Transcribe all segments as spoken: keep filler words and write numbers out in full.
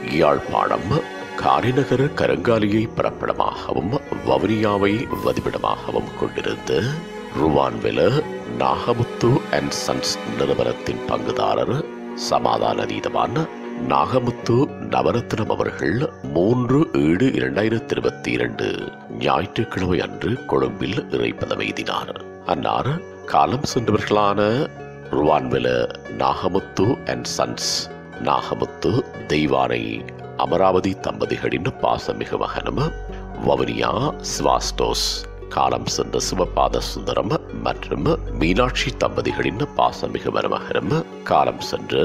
யாழ்ப்பாணம் காரிநகர கருங்காலியை பிறப்பிடமாகவும் வவுனியாவை வதிவிடமாகவும் கொண்டிருந்த ருவான்வெல Nagamuthu and sons நிறுவனத்தின் பங்குதாரர் சமாதான நீதவான் நாகமுத்து நவரத்னம் அவர்கள் மூன்று ஏழு இரண்டாயிரத்தி இருபத்தி இரண்டு ஞாயிற்றுக்கிழமை அன்று கொழும்பில் இறைப்பதம் எய்தினார். அன்னார் காலம் சென்றவர்களான ருவான்வெல நாகமுத்து அண்ட் சன்ஸ் நாகமுத்து தெய்வானை அமராவதி தம்பதிகளின் பாசமிகு மகனும் வவுனியா சிவாஸ்டோஸ் காலம் சென்ற சிவபாத சுந்தரம் மற்றும் மீனாட்சி தம்பதிகளின் பாசமிகு மருமகனும் காலம் சென்று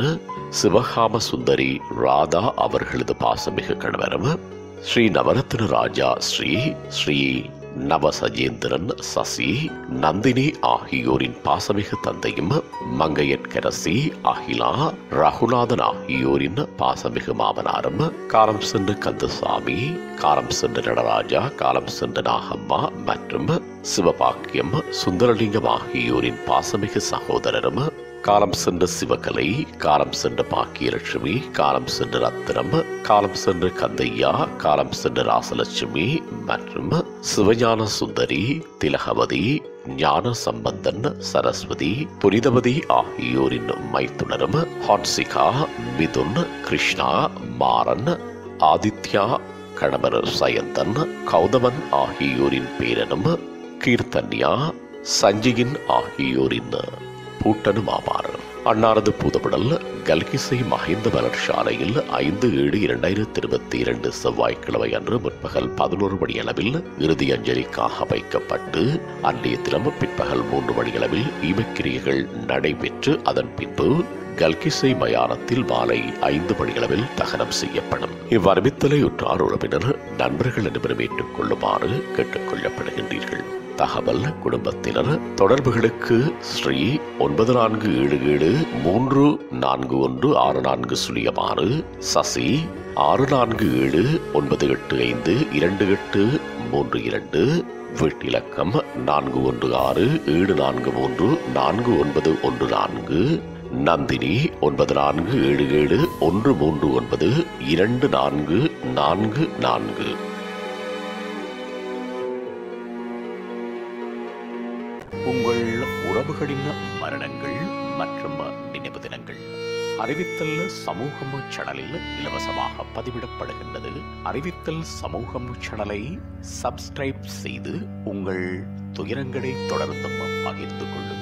சிவகாம சுந்தரி ராதா அவர்களது பாசமிகு கணவரும் ஸ்ரீ நவரத்ன ராஜா ஸ்ரீ ஸ்ரீ நவசஜேந்திரன் சசி நந்தினி ஆகியோரின் பாசமிகு தந்தையும் மங்கையற்கரசி அகிலா ரகுநாதன் ஆகியோரின் பாசமிகு மாமனாரும் காலம் சென்ற கந்தசாமி காலம் சென்ற நடராஜா காலம் சென்ற நாகம்மா மற்றும் சிவபாக்கியம் சுந்தரலிங்கம் ஆகியோரின் பாசமிகு சகோதரரும் காலம் சென்ற சிவகலை காலம் சென்ற பாக்கியலட்சுமி காலம் சென்ற ரத்தினம் காலம் சென்ற கந்தையா காலம் சென்ற ராசலட்சுமி மற்றும் சிவஞான சுந்தரி திலகவதி ஞான சம்பந்தன் சரஸ்வதி புனிதவதி ஆகியோரின் மைத்துனரும் ஹான்சிகா மிதுன் கிருஷ்ணா மாறன் ஆதித்யா கணவர் சயந்தன் கௌதமன் ஆகியோரின் பேரனும் கீர்த்தன்யா சஞ்சியின் ஆகியோரின் பூட்டனும் ஆவார். அன்னாரது பூதப்படல் கல்கிசை மஹிந்த மலர்ஷாலையில் ஐந்து ஏழு இரண்டாயிரத்தி இருபத்தி இரண்டு செவ்வாய்க்கிழமை அன்று முற்பகல் பதினோரு மணியளவில் இறுதி அஞ்சலிக்காக வைக்கப்பட்டு அன்றைய தினம் பிற்பகல் மூன்று மணியளவில் ஈமக்கிரியைகள் நடைபெற்று அதன் பின்பு கல்கிசை மயானத்தில் மாலை ஐந்து மணியளவில் தகனம் செய்யப்படும். இவ்வறிவித்தலை உற்றார் உறவினர் நண்பர்கள் அனைவரும் ஏற்றுக் கொள்ளுமாறு கேட்டுக் கொள்ளப்படுகின்றீர்கள். தகவல் குடும்பத்தினர் தொடர்புகளுக்கு ஸ்ரீ ஒன்பது நான்கு ஏழு ஏழு மூன்று நான்கு ஒன்று ஆறு நான்கு சுழியம் ஆறு சசி ஆறு நான்கு ஏழு ஒன்பது எட்டு ஐந்து இரண்டு எட்டு மூன்று இரண்டு வீட்டிலக்கம் நான்கு ஒன்று ஆறு ஏழு நான்கு மூன்று நான்கு ஒன்பது ஒன்று நான்கு நந்தினி ஒன்பது நான்கு ஏழு ஏழு ஒன்று மூன்று ஒன்பது இரண்டு நான்கு நான்கு நான்கு. உங்கள் உறவுகளின் மரணங்கள் மற்றும் நினைவு தினங்கள் அறிவித்தல் சமூகம் சேனலில் இலவசமாக பதிவிடப்படுகின்றது. அறிவித்தல் சமூகம் சேனலை சப்ஸ்கிரைப் செய்து உங்கள் துயரங்களை தொடர்ந்தும் பகிர்ந்து கொள்ளுங்கள்.